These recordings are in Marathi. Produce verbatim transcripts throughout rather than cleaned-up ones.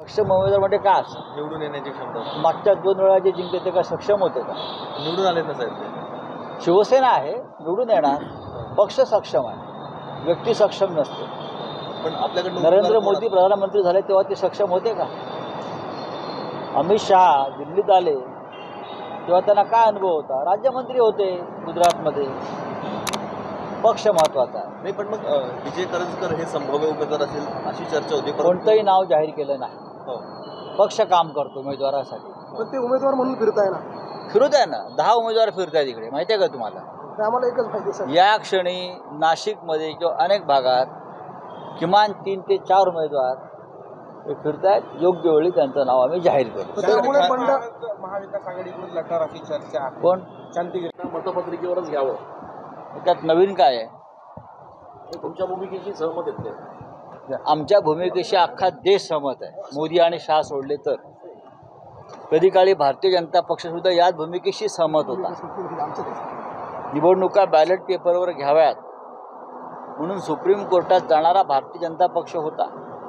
सक्षम उमेदवार म्हणजे काय असं निवडून येण्याची क्षमता मागच्या दोन वेळा जे जिंकले ते काय सक्षम होते का? निवडून आले ना साहेब ते. शिवसेना आहे निवडून येणार, पक्ष सक्षम आहे, व्यक्ती सक्षम नसते. पण आपल्याकडे नरेंद्र मोदी प्रधानमंत्री झाले तेव्हा ते सक्षम होते का? अमित शहा दिल्लीत आले तेव्हा त्यांना काय अनुभव होता? राज्यमंत्री होते गुजरातमध्ये. पक्ष महत्त्वाचा आहे. नाही, पण मग विजय करंजकर हे संभाव्य उमेदवार असेल अशी चर्चा होती. कोणतंही नाव जाहीर केलं नाही. हो. पक्ष काम करतो उमेदवारासाठी. पण ते उमेदवार म्हणून फिरताय ना. फिरू द्या ना, दहा उमेदवार फिरताय तिकडे, माहिती आहे का तुम्हाला? आम्हाला एकच माहिती सर. या क्षणी नाशिकमध्ये किंवा अनेक भागात किमान तीन ते चार उमेदवार हे फिरतायत. योग्य वेळी त्यांचं नाव आम्ही जाहीर करू. त्यामुळे बंड महाविकास आघाडीकडून लढणार अशी चर्चा कोण शांतिगिरी मतपत्रिकेवरच घ्यावं, त्यात नवीन काय आहे? तुमच्या भूमिकेशी सहमत येते. आमच्या भूमिकेशी अख्खा देश सहमत आहे. मोदी आणि शहा सोडले तर. कधी काळी भारतीय जनता पक्षसुद्धा याच भूमिकेशी सहमत होता. निवडणुका बॅलेट पेपरवर घ्याव्यात म्हणून सुप्रीम कोर्टात जाणारा भारतीय जनता पक्ष होता.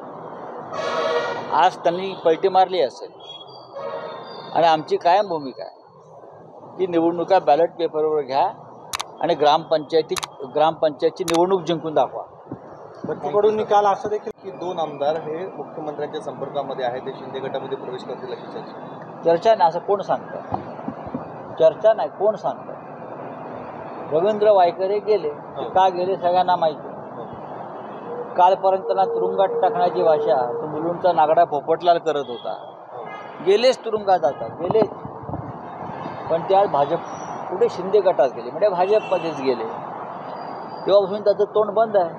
आज त्यांनी पलटी मारली असेल. आणि आमची कायम भूमिका आहे की निवडणुका बॅलेट पेपरवर घ्या आणि ग्रामपंचायती ग्रामपंचायतची निवडणूक जिंकून दाखवा. बच्चूकडून निकाल असं देखील की दोन आमदार हे मुख्यमंत्र्यांच्या संपर्कामध्ये आहेत, ते शिंदे गटामध्ये प्रवेश करतील अशी चर्चा. चर्चा नाही असं कोण सांगतं? चर्चा नाही, कोण सांगतं? रवींद्र वायकरे गेले, ते का गेले सगळ्यांना माहिती. कालपर्यंत त्यांना तुरुंगात टाकण्याची भाषा तो मुलुंडचा नागडा पोपटलाल करत होता. गेलेच तुरुंगात, आता गेलेच. पण ते आज भाजप कुठे शिंदे गटात गेले, म्हणजे भाजपमध्येच गेले. तेव्हापासून त्याचं तोंड बंद आहे.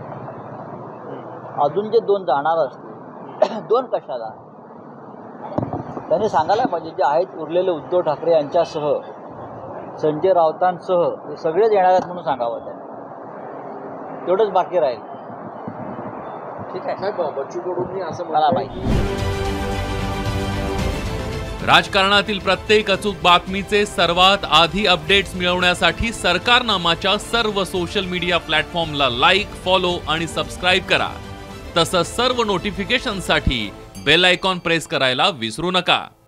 अजून जे दोन जाणार असतील, दोन कशाला? त्यांनी सांगायला पाहिजे जे आहेत उरलेले उद्धव ठाकरे यांच्यासह संजय राऊतांसह हे सगळेच येणार आहेत म्हणून सांगावं त्यांनी. तेवढंच बाकी राहील. ठीक आहे साहेब, बच्चूकडून असं मला माहिती. राजकारणातील प्रत्येक अचूक बातमीचे सर्वात आधी अपडेट्स मिळवण्यासाठी सरकारनामाच्या सर्व सोशल मीडिया प्लॅटफॉर्मला लाईक, फॉलो आणि सबस्क्राईब करा. तसंच सर्व नोटिफिकेशनसाठी बेल आयकॉन प्रेस करायला विसरू नका.